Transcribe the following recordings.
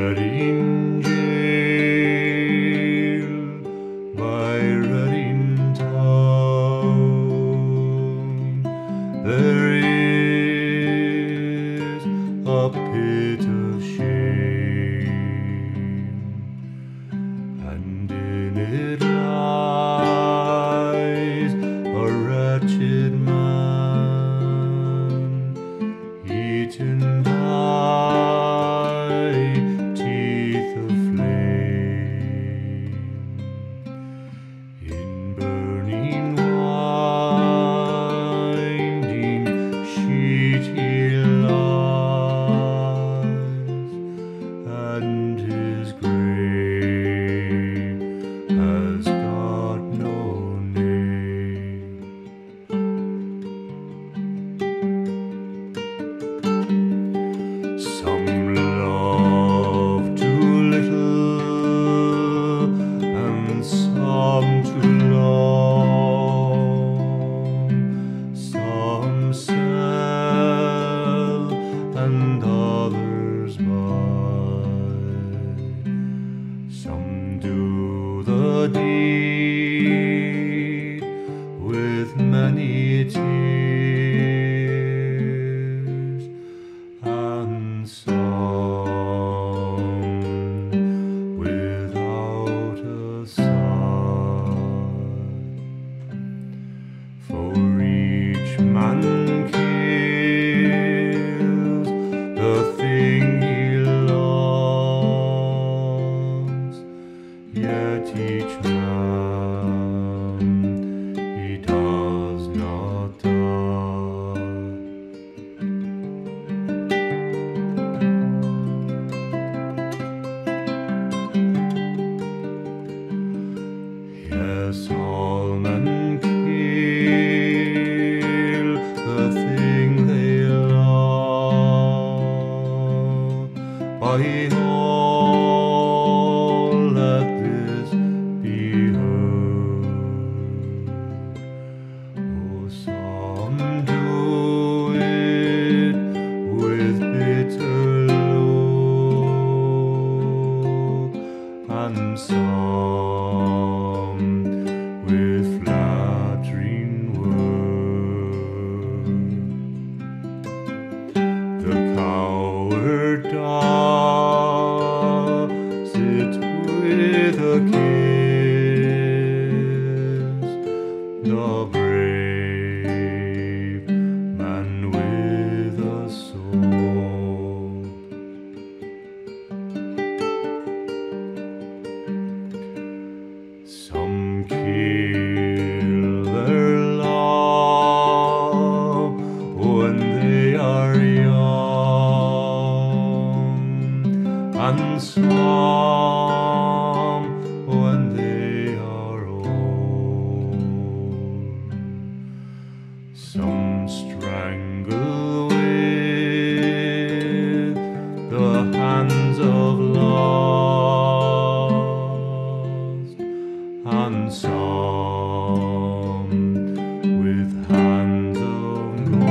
Reading jail, by Reading town, there is a pit of shame, and in it lies a wretched man, eaten by teeth of flame. In burning winding sheet he lies, and his grave has got no name. Some love too little, and some too long. Some sell, and others buy. Some do the deed with many tears, and some without a sigh. For each man kills the thing he loves, yet each man he does not die. Yes, all men kill the thing they love. By all, let this be heard. Oh, some do it with bitter look, and some with flattering words. The coward does it with a kiss, the brave man with a sword. Some kill their love when they are young, and some when they are old. Some strangle with the hands of lust, and some with hands of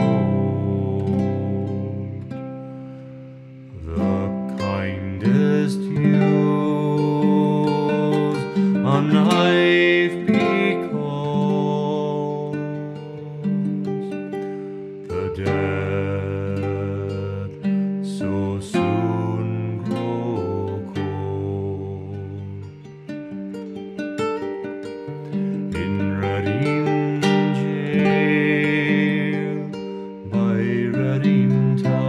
gold. The kindest use a knife because the dead so soon grow cold. In Reading jail, by Reading town,